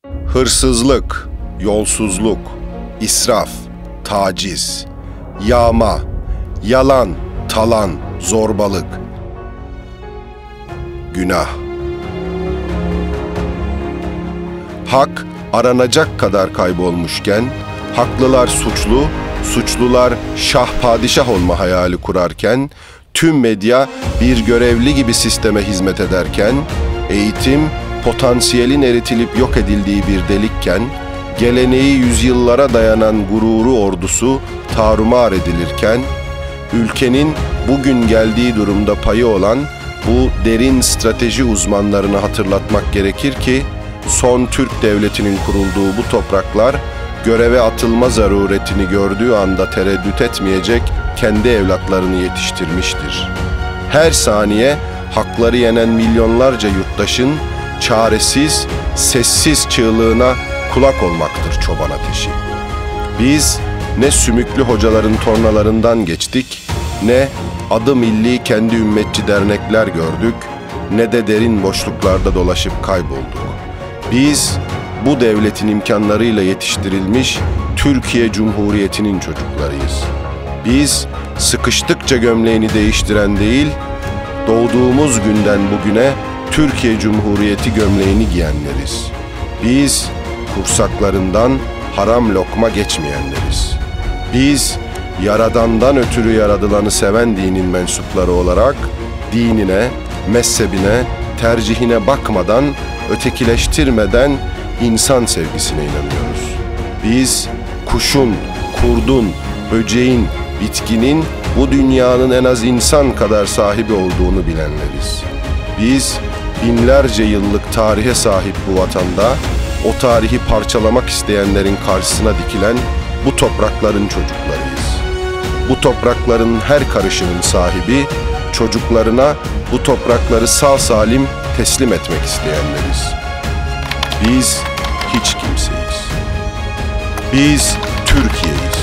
Hırsızlık, yolsuzluk, israf, taciz, yağma, yalan, talan, zorbalık, günah. Hak aranacak kadar kaybolmuşken, haklılar suçlu, suçlular şah padişah olma hayali kurarken, tüm medya bir görevli gibi sisteme hizmet ederken, eğitim potansiyelin eritilip yok edildiği bir delikken, geleneği yüzyıllara dayanan gururu ordusu tarumar edilirken, ülkenin bugün geldiği durumda payı olan bu derin strateji uzmanlarını hatırlatmak gerekir ki, son Türk Devleti'nin kurulduğu bu topraklar, göreve atılma zaruretini gördüğü anda tereddüt etmeyecek kendi evlatlarını yetiştirmiştir. Her saniye hakları yenen milyonlarca yurttaşın çaresiz, sessiz çığlığına kulak olmaktır çoban ateşi. Biz ne sümüklü hocaların tornalarından geçtik, ne adı milli kendi ümmetçi dernekler gördük, ne de derin boşluklarda dolaşıp kaybolduk. Biz bu devletin imkanlarıyla yetiştirilmiş Türkiye Cumhuriyeti'nin çocuklarıyız. Biz sıkıştıkça gömleğini değiştiren değil, doğduğumuz günden bugüne Türkiye Cumhuriyeti gömleğini giyenleriz. Biz kursaklarından haram lokma geçmeyenleriz. Biz Yaradan'dan ötürü yaradılanı seven dinin mensupları olarak dinine, mezhebine, tercihine bakmadan, ötekileştirmeden insan sevgisine inanıyoruz. Biz kuşun, kurdun, böceğin, bitkinin bu dünyanın en az insan kadar sahibi olduğunu bilenleriz. Biz binlerce yıllık tarihe sahip bu vatanda, o tarihi parçalamak isteyenlerin karşısına dikilen bu toprakların çocuklarıyız. Bu toprakların her karışının sahibi, çocuklarına bu toprakları sağ salim teslim etmek isteyenleriz. Biz hiç kimseyiz. Biz Türkiye'yiz.